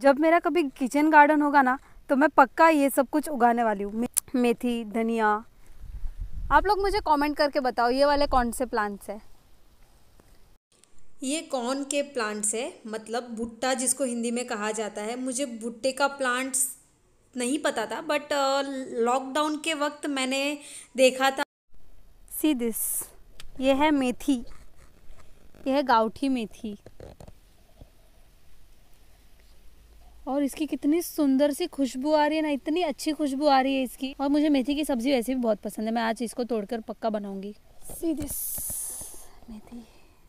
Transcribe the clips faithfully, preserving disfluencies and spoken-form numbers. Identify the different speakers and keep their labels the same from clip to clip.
Speaker 1: जब मेरा कभी किचन गार्डन होगा ना तो मैं पक्का ये सब कुछ उगाने वाली हूँ। मेथी, धनिया। आप लोग मुझे कमेंट करके बताओ ये वाले कौन से प्लांट्स है।
Speaker 2: ये कौन के प्लांट्स है, मतलब भुट्टा जिसको हिंदी में कहा जाता है। मुझे भुट्टे का प्लांट्स नहीं पता था, बट लॉकडाउन के वक्त मैंने देखा था।
Speaker 1: सी दिस, ये है मेथी, ये है गाउठी मेथी, और इसकी कितनी सुंदर सी खुशबू आ रही है ना, इतनी अच्छी खुशबू आ रही है इसकी। और मुझे मेथी की सब्जी वैसे भी बहुत पसंद है, मैं आज इसको तोड़कर पक्का बनाऊंगी। सी दिस मेथी।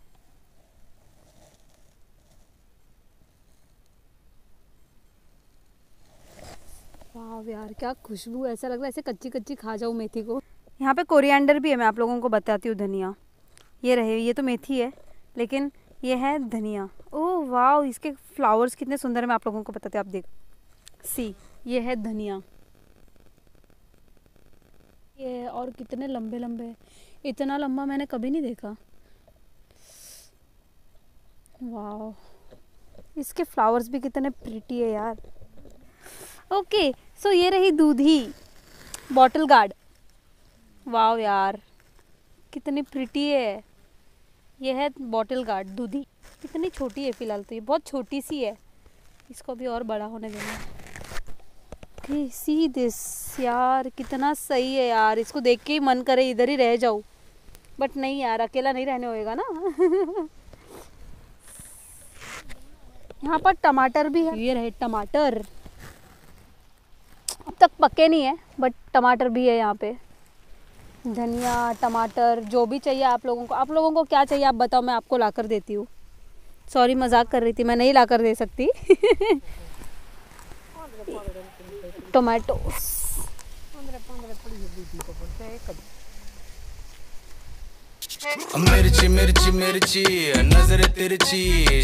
Speaker 1: वाह यार क्या खुशबू, ऐसा लग रहा है ऐसे कच्ची कच्ची खा जाऊँ मेथी को। यहाँ पे कोरिएंडर भी है, मैं आप लोगों को बताती हूँ। धनिया ये रहे, ये तो मेथी है लेकिन ये है धनिया। ओह वाह, इसके फ्लावर्स कितने सुंदर है, मैं आप लोगों को बताती हूँ। आप देखो, सी ये है धनिया, ये और कितने लंबे लंबे, इतना लंबा मैंने कभी नहीं देखा। वाह, इसके फ्लावर्स भी कितने प्रिटी है यार। ओके सो ये रही दूधी, बॉटल गार्ड। वाह यार कितनी प्रिटी है। ये है बॉटल गार्ड दूधी, कितनी छोटी है फिलहाल तो, ये बहुत छोटी सी है, इसको भी और बड़ा होने देना। ओके सी दिस, यार कितना सही है यार, इसको देख के ही मन करे इधर ही रह जाऊँ, बट नहीं यार, अकेला नहीं रहने होएगा ना। यहाँ पर टमाटर भी है, ये रहे टमाटर, अब तक पके नहीं है बट टमाटर भी है यहाँ पे। धनिया, टमाटर, जो भी चाहिए आप लोगों को। आप लोगों को क्या चाहिए आप बताओ, मैं आपको लाकर देती हूँ। सॉरी मजाक कर रही थी, मैं नहीं लाकर दे सकती। टोमेटोस,
Speaker 3: मिर्ची मिर्ची मिर्ची नजर तिरछी।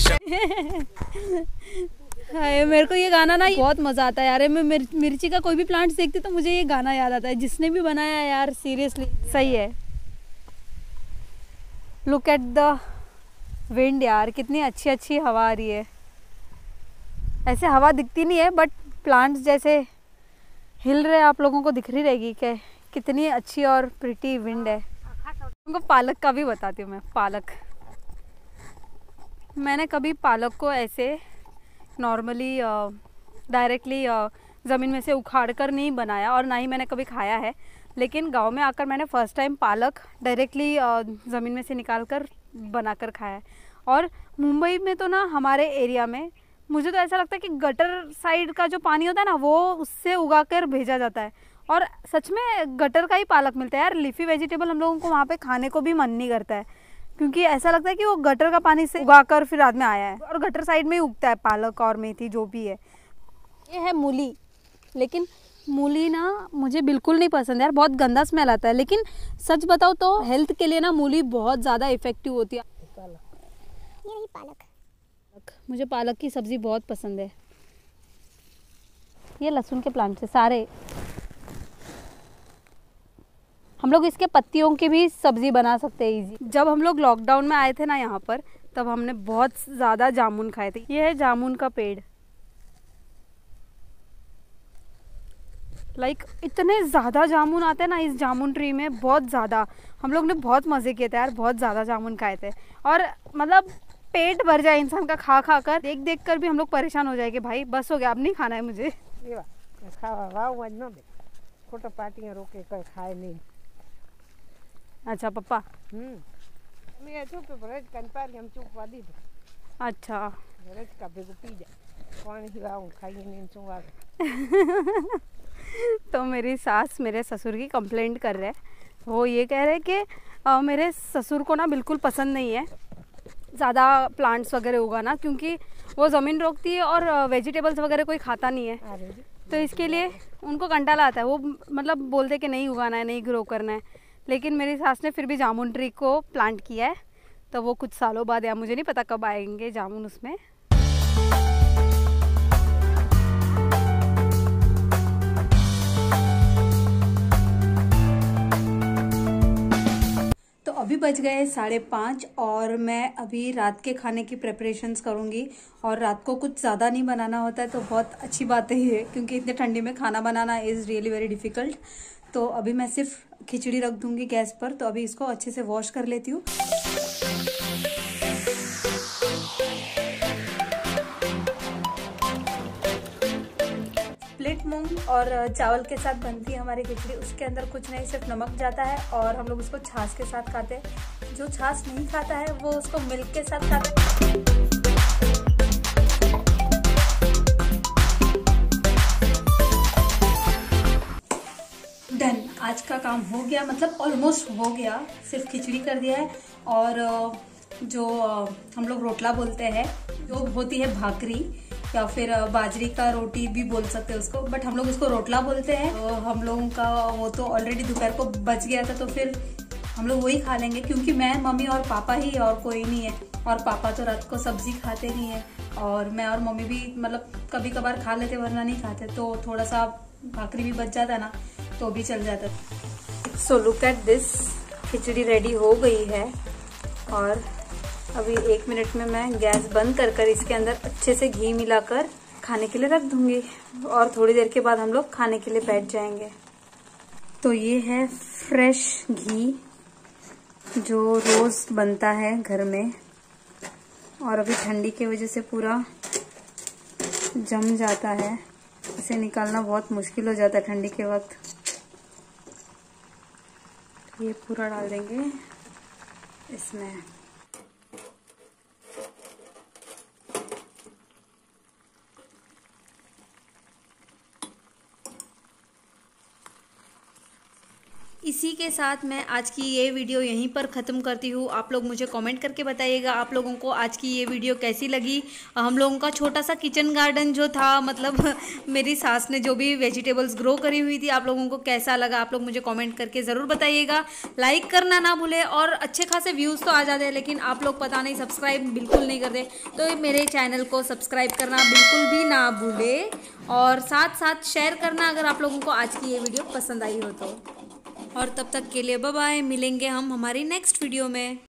Speaker 1: हाय, मेरे को ये गाना ना बहुत मज़ा आता है यार। मैं मिर, मिर्ची का कोई भी प्लांट्स देखती तो मुझे ये गाना याद आता है। जिसने भी बनाया है यार सीरियसली सही है। लुक एट द विंड यार, कितनी अच्छी अच्छी हवा आ रही है। ऐसे हवा दिखती नहीं है बट प्लांट्स जैसे हिल रहे आप लोगों को दिख रही रहेगी कि कितनी अच्छी और प्रिटी विंड है। उनको पालक का भी बताती हूँ मैं। पालक, मैंने कभी पालक को ऐसे नॉर्मली डायरेक्टली ज़मीन में से उखाड़ कर नहीं बनाया और ना ही मैंने कभी खाया है, लेकिन गांव में आकर मैंने फ़र्स्ट टाइम पालक डायरेक्टली ज़मीन में से निकाल कर बनाकर खाया है। और मुंबई में तो ना हमारे एरिया में मुझे तो ऐसा लगता है कि गटर साइड का जो पानी होता है ना वो उससे उगा कर भेजा जाता है, और सच में गटर का ही पालक मिलता है यार। लीफी वेजिटेबल हम लोगों को वहाँ पे खाने को भी मन नहीं करता है, क्योंकि ऐसा लगता है कि वो गटर का पानी से उगाकर फिर बाद में आया है, और गटर साइड में ही उगता है पालक और मेथी जो भी है। ये है मूली, लेकिन मूली ना मुझे बिल्कुल नहीं पसंद यार, बहुत गंदा स्मेल आता है। लेकिन सच बताओ तो हेल्थ के लिए ना मूली बहुत ज़्यादा इफेक्टिव होती है।
Speaker 4: ये पालक,
Speaker 1: मुझे पालक की सब्ज़ी बहुत पसंद है। ये लहसुन के प्लांट है सारे। हम लोग इसके पत्तियों की भी सब्ज़ी बना सकते हैं इजी। जब हम लोग लॉकडाउन में आए थे ना यहाँ पर, तब हमने बहुत ज़्यादा जामुन खाए थे। ये है जामुन का पेड़, लाइक like, इतने ज़्यादा जामुन आते हैं ना इस जामुन ट्री में, बहुत ज़्यादा। हम लोग ने बहुत मज़े किए थे यार, बहुत ज़्यादा जामुन खाए थे। और मतलब पेट भर जाए इंसान का खा खा कर, देख देख कर भी हम लोग परेशान हो जाए कि भाई बस हो गया, अब नहीं खाना है मुझे।
Speaker 4: फोटो पार्टी रोके कर खाए नहीं।
Speaker 1: अच्छा पप्पा,
Speaker 4: हम्म मैं चुप रह कंपारी हम चुप वादी। अच्छा रज का बेगो पी जा कौन हिलाऊं खाइए नहीं चुवा।
Speaker 1: तो मेरी सास मेरे ससुर की कंप्लेंट कर रहे हैं। वो ये कह रहे हैं कि आ, मेरे ससुर को ना बिल्कुल पसंद नहीं है ज़्यादा प्लांट्स वगैरह उगाना, क्योंकि वो ज़मीन रोकती है और वेजिटेबल्स वगैरह कोई खाता नहीं है, तो इसके लिए उनको कंटाला आता है। वो मतलब बोलते कि नहीं उगाना है, नहीं ग्रो करना है। लेकिन मेरी सास ने फिर भी जामुन ट्री को प्लांट किया है, तो वो कुछ सालों बाद, या मुझे नहीं पता कब आएंगे जामुन उसमें।
Speaker 2: अभी बज गए साढ़े पाँच और मैं अभी रात के खाने की प्रेपरेशंस करूँगी। और रात को कुछ ज़्यादा नहीं बनाना होता है तो बहुत अच्छी बात है ये, क्योंकि इतने ठंडी में खाना बनाना इज़ रियली वेरी डिफ़िकल्ट। तो अभी मैं सिर्फ खिचड़ी रख दूँगी गैस पर, तो अभी इसको अच्छे से वॉश कर लेती हूँ। स्प्लिट मूंग और चावल के साथ बनती है हमारी खिचड़ी। उसके अंदर कुछ नहीं, सिर्फ नमक जाता है और हम लोग उसको छाछ के साथ खाते हैं। जो छाछ नहीं खाता है वो उसको मिल्क के साथ खाता है। डन, आज का काम हो गया, मतलब ऑलमोस्ट हो गया। सिर्फ खिचड़ी कर दिया है और जो हम लोग रोटला बोलते हैं, जो होती है भाकरी या फिर बाजरी का रोटी भी बोल सकते हैं उसको, बट हम लोग उसको रोटला बोलते हैं। तो हम लोगों का वो तो ऑलरेडी दोपहर को बच गया था, तो फिर हम लोग वही खा लेंगे, क्योंकि मैं, मम्मी और पापा ही, और कोई नहीं है। और पापा तो रात को सब्जी खाते नहीं है और मैं और मम्मी भी मतलब कभी कभार खा लेते, वरना नहीं खाते। तो थोड़ा सा भाकरी भी बच जाता ना तो भी चल जाता। सो लुक एट दिस, खिचड़ी रेडी हो गई है और अभी एक मिनट में मैं गैस बंद कर कर इसके अंदर अच्छे से घी मिलाकर खाने के लिए रख दूंगी और थोड़ी देर के बाद हम लोग खाने के लिए बैठ जाएंगे। तो ये है फ्रेश घी जो रोज बनता है घर में और अभी ठंडी की वजह से पूरा जम जाता है। इसे निकालना बहुत मुश्किल हो जाता है ठंडी के वक्त। ये पूरा डाल देंगे इसमें। इसी के साथ मैं आज की ये वीडियो यहीं पर ख़त्म करती हूँ। आप लोग मुझे कमेंट करके बताइएगा आप लोगों को आज की ये वीडियो कैसी लगी। हम लोगों का छोटा सा किचन गार्डन जो था, मतलब मेरी सास ने जो भी वेजिटेबल्स ग्रो करी हुई थी, आप लोगों को कैसा लगा आप लोग मुझे कमेंट करके ज़रूर बताइएगा। लाइक करना ना भूले, और अच्छे खासे व्यूज़ तो आ जाते हैं लेकिन आप लोग पता नहीं सब्सक्राइब बिल्कुल नहीं करते, तो मेरे चैनल को सब्सक्राइब करना बिल्कुल भी ना भूले और साथ साथ शेयर करना अगर आप लोगों को आज की ये वीडियो पसंद आई हो तो। और तब तक के लिए बाय बाय, मिलेंगे हम हमारी नेक्स्ट वीडियो में।